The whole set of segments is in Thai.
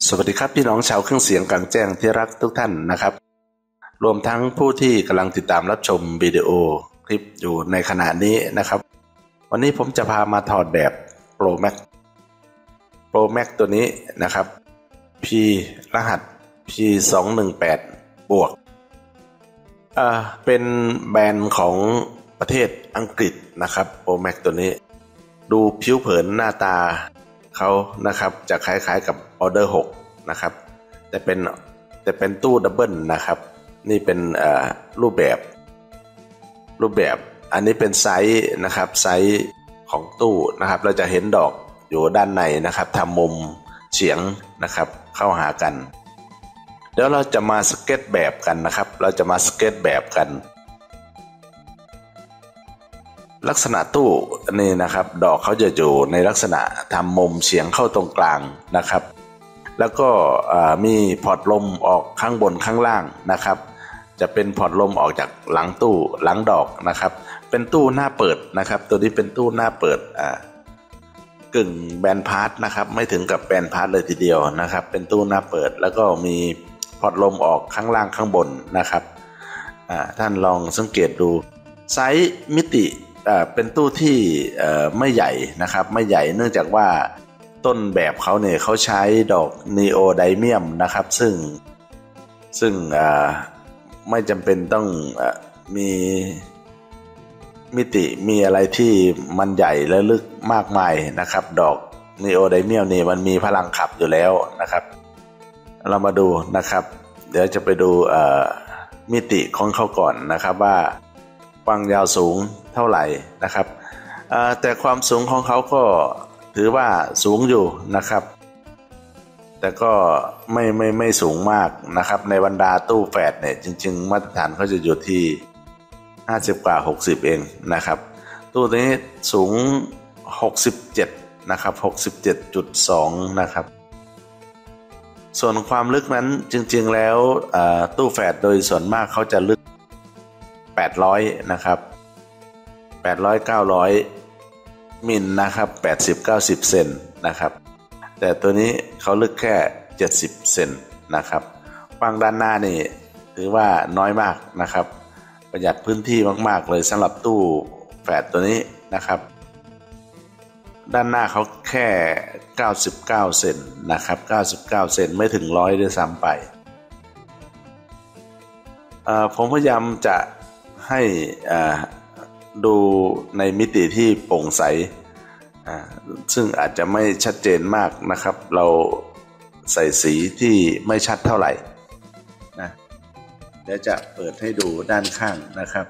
สวัสดีครับพี่น้องชาวเครื่องเสียงกลางแจ้งที่รักทุกท่านนะครับรวมทั้งผู้ที่กำลังติดตามรับชมวิดีโอคลิปอยู่ในขณะนี้นะครับวันนี้ผมจะพามาถอดแบบ Pro Max ตัวนี้นะครับ P รหัส P218 บวกเป็นแบรนด์ของประเทศอังกฤษนะครับ Pro Max ตัวนี้ดูผิวเผินหน้าตาเขานะครับจะคล้ายๆกับออเดอร์6นะครับแต่เป็นตู้ดับเบิลนะครับนี่เป็นรูปแบบอันนี้เป็นไซส์นะครับไซส์ของตู้นะครับเราจะเห็นดอกอยู่ด้านในนะครับทำมุมเฉียงนะครับเข้าหากันเดี๋ยวเราจะมาสเก็ตแบบกันนะครับเราจะมาสเก็ตแบบกันลักษณะตู้นี่นะครับดอกเขาจะอยู่ในลักษณะทำมุมเฉียงเข้าตรงกลางนะครับแล้วก็มีพอร์ตลมออกข้างบนข้างล่างนะครับจะเป็นพอร์ตลมออกจากหลังตู้หลังดอกนะครับเป็นตู้หน้าเปิดนะครับตัวนี้เป็นตู้หน้าเปิดกึ่งแบนพาร์ทนะครับไม่ถึงกับแบนพาร์ทเลยทีเดียวนะครับเป็นตู้หน้าเปิดแล้วก็มีพอร์ตลมออกข้างล่างข้างบนนะครับท่านลองสังเกตดูไซส์มิติเป็นตู้ที่ไม่ใหญ่นะครับไม่ใหญ่เนื่องจากว่าต้นแบบเขาเนี่ยเขาใช้ดอกนีโอไดเมียมนะครับซึ่งไม่จำเป็นต้องมีมิติมีอะไรที่มันใหญ่และลึกมากมายนะครับดอกนีโอไดเมียมนี่มันมีพลังขับอยู่แล้วนะครับเรามาดูนะครับเดี๋ยวจะไปดูมิติของเขาก่อนนะครับว่ากว้างยาวสูงเท่าไหร่นะครับแต่ความสูงของเขาก็ถือว่าสูงอยู่นะครับแต่ก็ไม่สูงมากนะครับในบรรดาตู้แฝดเนี่ยจริงๆมาตรฐานเขาจะอยู่ที่50กว่า60เองนะครับตู้นี้สูง67นะครับ67.2นะครับส่วนความลึกนั้นจริงๆแล้วตู้แฝดโดยส่วนมากเขาจะลึก800นะครับ800 900มิลนะครับ80 90เซนนะครับแต่ตัวนี้เขาลึกแค่70เซนนะครับกว้างด้านหน้านี่ถือว่าน้อยมากนะครับประหยัดพื้นที่มากๆเลยสำหรับตู้แฝดตัวนี้นะครับด้านหน้าเขาแค่99เซนนะครับ99เซนไม่ถึง100ด้วยซ้ำไปผมพยายามจะให้ดูในมิติที่โปร่งใสซึ่งอาจจะไม่ชัดเจนมากนะครับเราใส่สีที่ไม่ชัดเท่าไหร่นะเดี๋ยวจะเปิดให้ดูด้านข้างนะครับ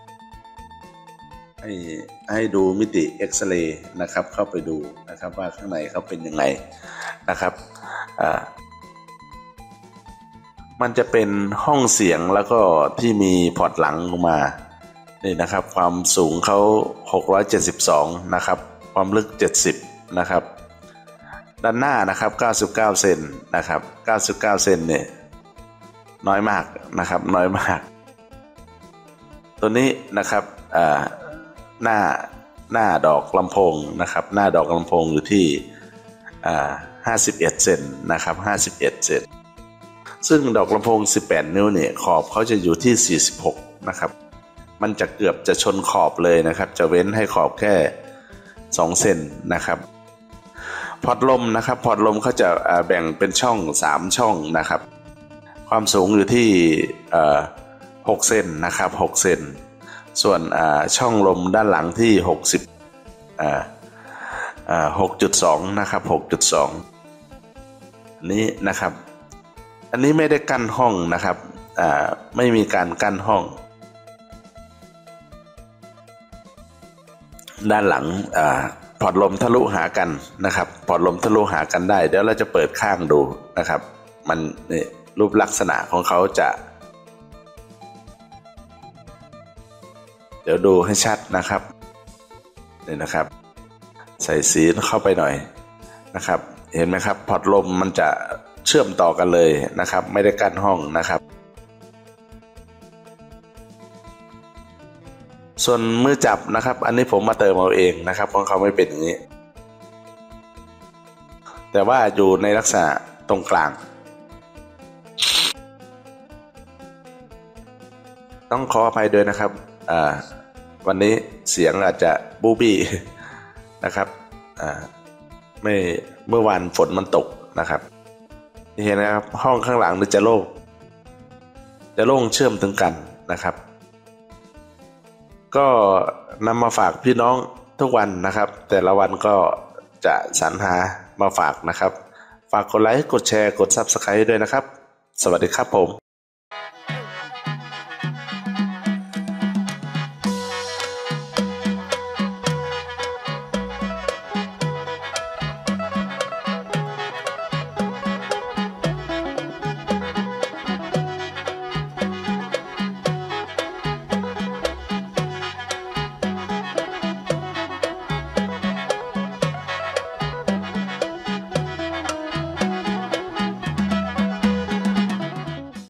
ให้ดูมิติเอ็กซเรย์นะครับเข้าไปดูนะครับว่าข้างในเขาเป็นยังไงนะครับมันจะเป็นห้องเสียงแล้วก็ที่มีพอร์ตหลังลงมานี่นะครับความสูงเขา672นะครับความลึก70นะครับด้านหน้านะครับ99เซนนะครับ99เซนเนี่ยน้อยมากนะครับน้อยมากตัวนี้นะครับหน้าดอกลำโพงนะครับหน้าดอกลำโพงอยู่ที่51เซนนะครับ51เซนซึ่งดอกลำโพง18นิ้วเนี่ยขอบเขาจะอยู่ที่46นะครับมันจะเกือบจะชนขอบเลยนะครับจะเว้นให้ขอบแค่2เซนนะครับพอร์ตลมนะครับพอร์ตลมเขาจะแบ่งเป็นช่อง3ช่องนะครับความสูงอยู่ที่6เซนนะครับ6เซนส่วนช่องลมด้านหลังที่6.2นะครับ6.2นี้นะครับอันนี้ไม่ได้กั้นห้องนะครับไม่มีการกั้นห้องด้านหลังพอร์ตลมทะลุหากันนะครับพอร์ตลมทะลุหากันได้เดี๋ยวเราจะเปิดข้างดูนะครับมันนี่รูปลักษณะของเขาจะเดี๋ยวดูให้ชัดนะครับนี่นะครับใส่สีเข้าไปหน่อยนะครับเห็นไหมครับพอร์ตลมมันจะเชื่อมต่อกันเลยนะครับไม่ได้กั้นห้องนะครับส่วนมือจับนะครับอันนี้ผมมาเติมเอาเองนะครับของเขาไม่เป็นอย่างนี้แต่ว่าอยู่ในลักษณะตรงกลางต้องขออภัยด้วยนะครับวันนี้เสียงอาจจะบูบี้นะครับไม่เมื่อวานฝนมันตกนะครับนี่เห็นนะครับห้องข้างหลังนี่จะโล่งเชื่อมถึงกันนะครับก็นำมาฝากพี่น้องทุกวันนะครับแต่ละวันก็จะสรรหามาฝากนะครับฝากกดไลค์กดแชร์กด Subscribe ด้วยนะครับสวัสดีครับผม